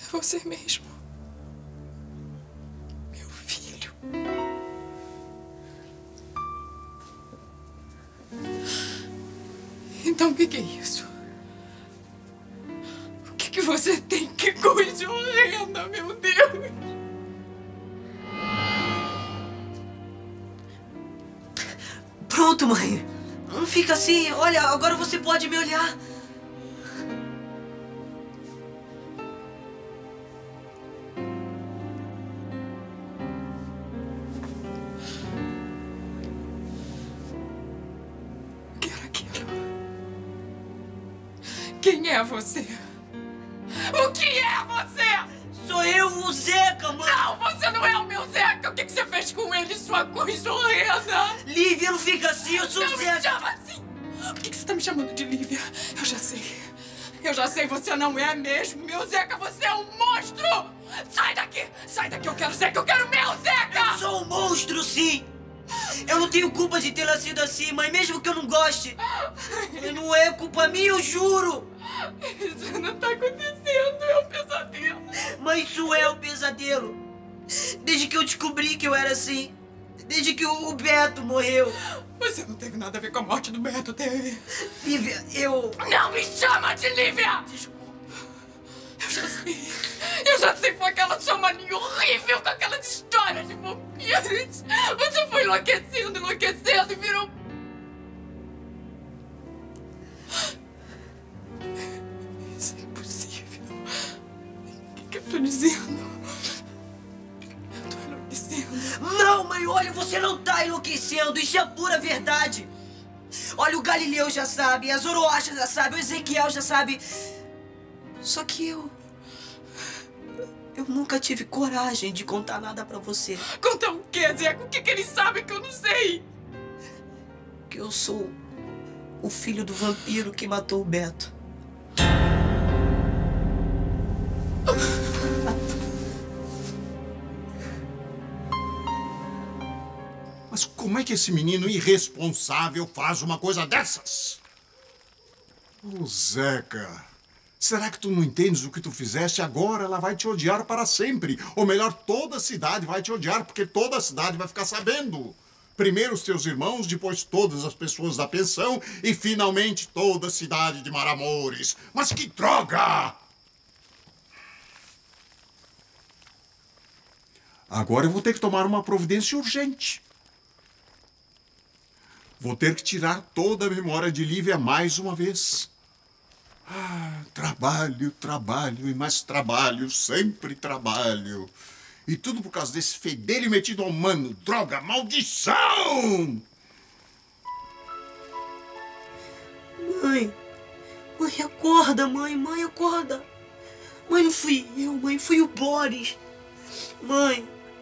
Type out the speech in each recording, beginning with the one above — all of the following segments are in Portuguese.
você mesmo. Meu filho. Então o que é isso? O que você tem? Que coisa horrenda, meu Deus! Pronto, mãe. Não fica assim. Olha, agora você pode me olhar. O que era aquilo? Quem é você? O que é você? Sou eu, o Zeca, mãe. Não, você não é o meu Zeca. O que você fez com ele, sua coisa horrenda? Lívia, não fica assim. Eu sou o Zeca. Não me chama assim. Por que você tá me chamando de Lívia? Eu já sei. Eu já sei, você não é mesmo. Meu Zeca, você é um monstro. Sai daqui. Sai daqui, eu quero Zeca. Eu quero meu Zeca. Eu sou um monstro, sim. Eu não tenho culpa de ter nascido assim, mãe, mesmo que eu não goste. Não é culpa minha, eu juro. Isso não tá acontecendo, é um pesadelo. Mãe, isso é um pesadelo. Desde que eu descobri que eu era assim. Desde que o Beto morreu. Você não teve nada a ver com a morte do Beto, teve? Lívia, eu... Não me chama de Lívia! Desculpa. Eu já sei. Eu já sei, foi aquela sua mania horrível com aquelas histórias de vampiros. Você foi enlouquecendo e virou... Isso é impossível. O que eu tô dizendo? Eu tô enlouquecendo. Não, mãe, olha, você não tá enlouquecendo. Isso é a pura verdade. Olha, o Galileu já sabe, a Zoroastra já sabe, o Ezequiel já sabe. Só que eu nunca tive coragem de contar nada pra você. Conta o quê, Zeca? O que eles sabem que eu não sei? Que eu sou o filho do vampiro que matou o Beto. Mas como é que esse menino irresponsável faz uma coisa dessas? Ô, Zeca, será que tu não entendes o que tu fizeste? Agora ela vai te odiar para sempre. Ou melhor, toda a cidade vai te odiar, porque toda a cidade vai ficar sabendo. Primeiro os teus irmãos, depois todas as pessoas da pensão e finalmente toda a cidade de Maramores. Mas que droga! Agora eu vou ter que tomar uma providência urgente. Vou ter que tirar toda a memória de Lívia mais uma vez. Ah, trabalho, trabalho e mais trabalho, sempre trabalho. E tudo por causa desse fedelho metido ao mano. Droga, maldição! Mãe, mãe, acorda, mãe, mãe, acorda. Mãe, não fui eu, mãe, foi o Boris. Mãe.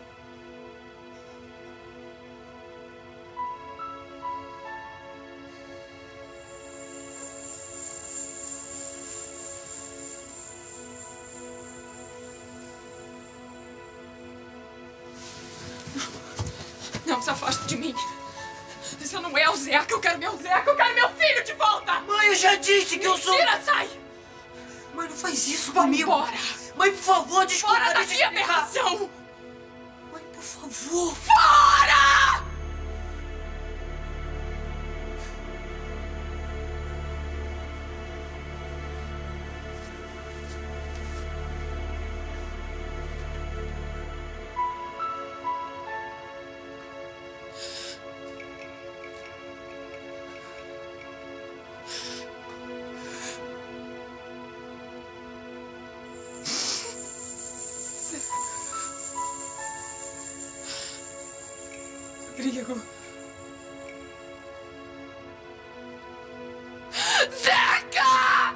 Não se afaste de mim. Você não é o Zeca. Eu quero meu Zeca. Eu quero meu filho de volta. Mãe, eu já disse que eu sou... Mentira, sai. Mãe, não faz isso Vamos comigo. embora. Mãe, por favor, desculpa. Fora deixa daqui, eu explicar. aberração. Mãe, por favor. Fora! Rodrigo. Zeca!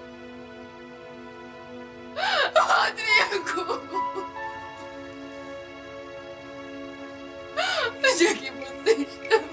Rodrigo! Onde é que você está?